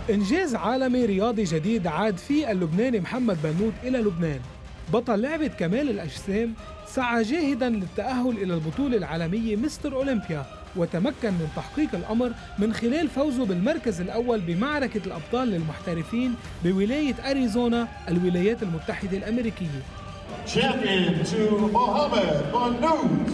إنجاز عالمي رياضي جديد عاد فيه اللبناني محمد بنوت إلى لبنان. بطل لعبة كمال الأجسام سعى جاهداً للتأهل إلى البطولة العالمية مستر أولمبيا، وتمكن من تحقيق الأمر من خلال فوزه بالمركز الأول بمعركة الأبطال للمحترفين بولاية أريزونا الولايات المتحدة الأمريكية. Champion to Mohamed Banout.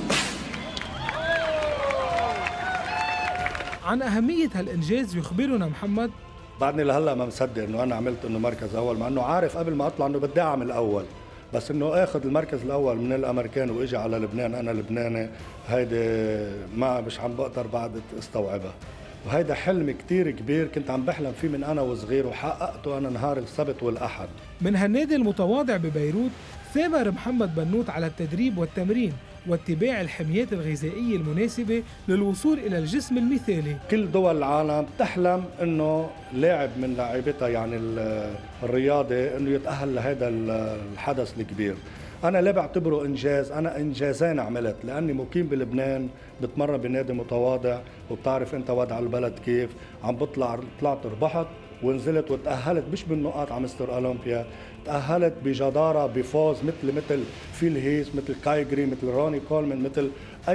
عن أهمية هالإنجاز يخبرنا محمد: بعدني لهلا ما مصدق انه انا عملت انه مركز اول، مع انه عارف قبل ما اطلع انه بدي اعمل اول، بس انه اخذ المركز الاول من الامريكان واجي على لبنان، انا لبناني، هيدي ما مش عم بقدر بعد استوعبها. وهيدا حلم كتير كبير كنت عم بحلم فيه من انا وصغير، وحققته انا نهار السبت والاحد. من هالنادي المتواضع ببيروت ثابر محمد بنوت على التدريب والتمرين واتباع الحميات الغذائية المناسبة للوصول إلى الجسم المثالي. كل دول العالم تحلم انه لاعب من لاعبتها يعني الرياضي انه يتأهل لهذا الحدث الكبير. انا ليه بعتبره انجاز؟ انا انجازين عملت، لاني مقيم بلبنان، بتمرن بنادي متواضع، وبتعرف انت وضع البلد كيف، عم طلعت ربحت ونزلت وتأهلت مش بالنقاط على مستر أولمبيا، تأهلت بجدارة بفوز مثل فيل هيس، مثل كايجري، مثل روني كولمان، مثل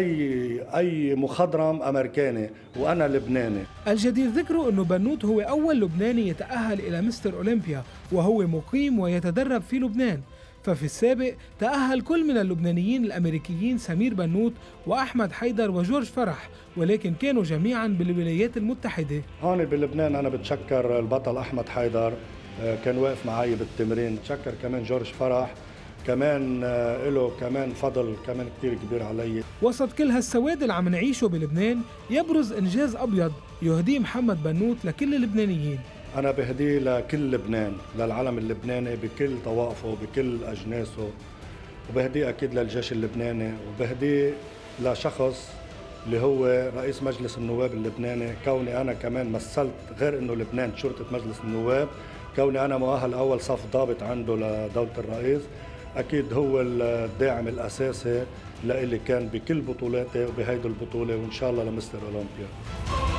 أي مخضرم أمريكاني، وأنا لبناني. الجدير ذكره أنه بنوت هو أول لبناني يتأهل إلى مستر أولمبيا، وهو مقيم ويتدرب في لبنان. ففي السابق تأهل كل من اللبنانيين الأمريكيين سمير بنوت وأحمد حيدر وجورج فرح، ولكن كانوا جميعاً بالولايات المتحدة. هون بلبنان أنا بتشكر البطل أحمد حيدر، كان واقف معي بالتمرين. بتشكر كمان جورج فرح، كمان له كمان فضل كمان كتير كبير علي. وسط كل هالسواد اللي عم نعيشه بلبنان يبرز إنجاز أبيض يهديه محمد بنوت لكل اللبنانيين. أنا بهديه لكل لبنان، للعلم اللبناني بكل طوائفه بكل أجناسه، وبهديه أكيد للجيش اللبناني، وبهديه لشخص اللي هو رئيس مجلس النواب اللبناني. كوني أنا كمان مثلت غير إنه لبنان شرطة مجلس النواب، كوني أنا مؤهل أول صف ضابط عنده لدولة الرئيس، أكيد هو الداعم الأساسي لإلي كان بكل بطولاتي وبهيدي البطولة، وإن شاء الله لمستر أولمبيا.